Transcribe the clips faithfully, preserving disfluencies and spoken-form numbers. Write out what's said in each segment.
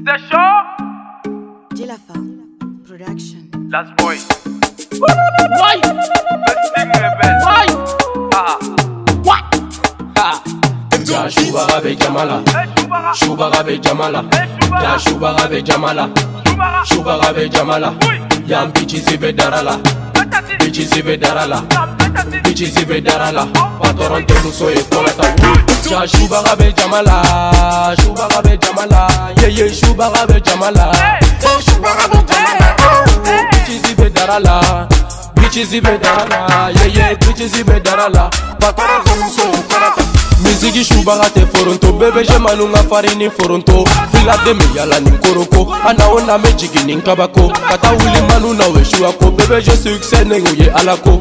C'est chaud. Jilafa Production. Last boy. Why? Best rebel. Why? Ah. What? Ah. Ya Shubara be Jamala. Shubara be Jamala. Ya Shubara be Jamala. Shubara be Jamala. Ya Mpichizi be Darala. Mpichizi be Darala. Mpichizi be Darala. Patorante muso e kolata. Ya Shubara be Jamala. Shubara be Jamala. Yeah yeah Shubara be Jamala. Shubara be Jamala. Mpichizi be Darala. Mpichizi be Darala. Yeah yeah Mpichizi be Darala. Patorante muso e kolata. Mizigi Shubara te foronto, bebe je manunga farini foronto. Fila de me yala nin koroko, ana ona me jigi nin kabako. Kata wuli manu na we shuako, bebe je succès nego ye alako.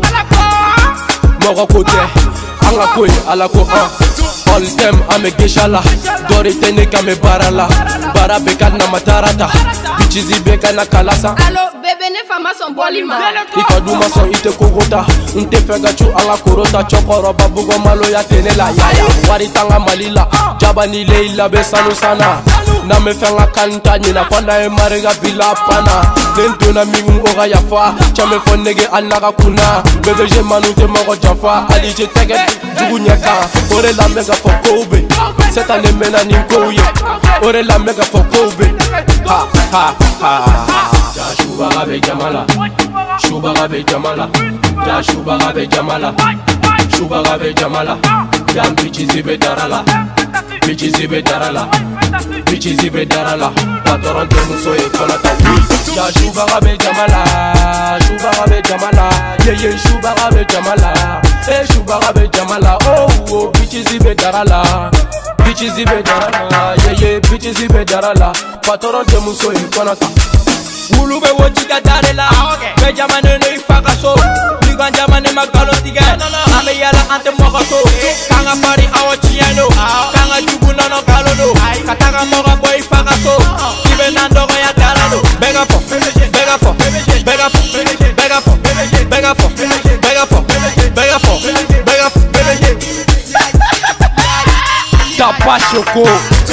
Moga kote, anga koye alako ah. All them ame geshala, dori tene kame barala. Bara beka na matarata, bichizi beka na kalasa. Allo bébé ne fama son bolima. Ifa duma son ite kogota, unte fega chu anga korota. Chokoro babugo malo ya tenela yaya. Wari tanga malila, jabani leila besanu sana. Na me fenga kanta nina fanda e marega bila pana. Nento na mingu oga yafa, chame fonege anaga kuna. Bebe je manu te mogo jafa, ali je tege jugu nyaka. Ore la mega for Kobe, seta ne mena ninkouye. Ore la mega for Kobe. Ha ha ha. Ya Shubara be Jamala. Shubara be Jamala. Ya Shubara be Jamala. Shubara be Jamala. Ya Mpichizi be Darala. Mpichizi be Darala. Mpichizi be Darala. Patorante muso e kolata. Ya Shubara be Jamala. Shubara be Jamala. Yeah yeah Shubara be Jamala. Eh Shubara be Jamala. Oh oh Mpichizi be Darala. Mpichizi be Darala. Yeah yeah Mpichizi be Darala. Patorante muso e kolata. Ulube wochiga darela, be jamane no ifaka so. Ligan jamane magalo diga, ame yala ante moga so. Kanga pari awo chiano, kanga jubu no no galo no. Katanga moga boy ifaka so. Ibe nandogo ya daralo. Bega fo, bega fo, bega fo, bega fo, bega fo, bega fo, bega fo, bega fo. Tapa Choco.